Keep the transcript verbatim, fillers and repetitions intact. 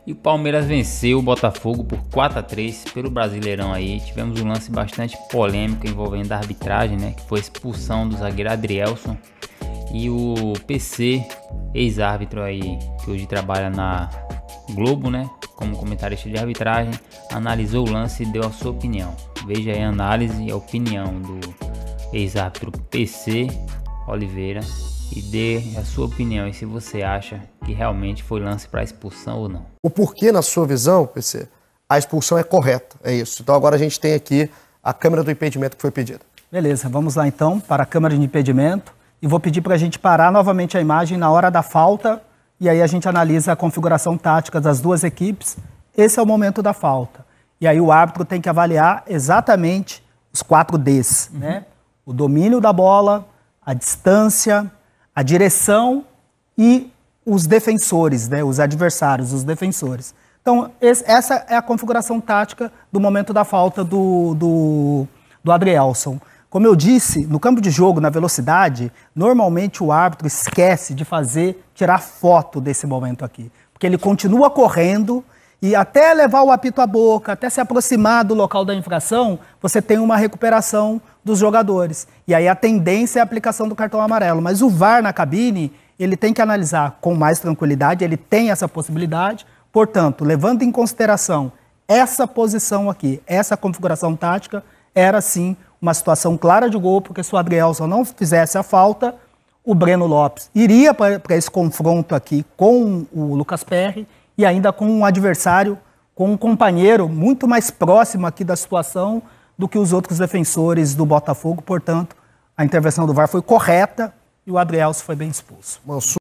E o Palmeiras venceu o Botafogo por quatro a três pelo Brasileirão aí. Tivemos um lance bastante polêmico envolvendo a arbitragem, né? Que foi a expulsão do zagueiro Adrielson. E o P C, ex-árbitro aí, que hoje trabalha na Globo, né? Como comentarista de arbitragem, analisou o lance e deu a sua opinião. Veja aí a análise e a opinião do ex-árbitro P C Oliveira e dê a sua opinião e se você acha que realmente foi lance para expulsão ou não. O porquê, na sua visão, P C, a expulsão é correta, é isso. Então agora a gente tem aqui a câmera do impedimento que foi pedida. Beleza, vamos lá então para a câmera de impedimento e vou pedir para a gente parar novamente a imagem na hora da falta e aí a gente analisa a configuração tática das duas equipes. Esse é o momento da falta. E aí o árbitro tem que avaliar exatamente os quatro Ds, uhum. né? O domínio da bola, a distância, a direção e os defensores, né? Os adversários, os defensores. Então, esse, essa é a configuração tática do momento da falta do, do, do Adrielson. Como eu disse, no campo de jogo, na velocidade, normalmente o árbitro esquece de fazer, tirar foto desse momento aqui. Porque ele continua correndo e até levar o apito à boca, até se aproximar do local da infração, você tem uma recuperação dos jogadores. E aí a tendência é a aplicação do cartão amarelo. Mas o V A R na cabine, ele tem que analisar com mais tranquilidade, ele tem essa possibilidade. Portanto, levando em consideração essa posição aqui, essa configuração tática, era sim uma situação clara de gol, porque se o Adrielson não fizesse a falta, o Breno Lopes iria para esse confronto aqui com o Lucas Perry e ainda com um adversário, com um companheiro muito mais próximo aqui da situação do que os outros defensores do Botafogo. Portanto, a intervenção do V A R foi correta e o Adrielson foi bem expulso.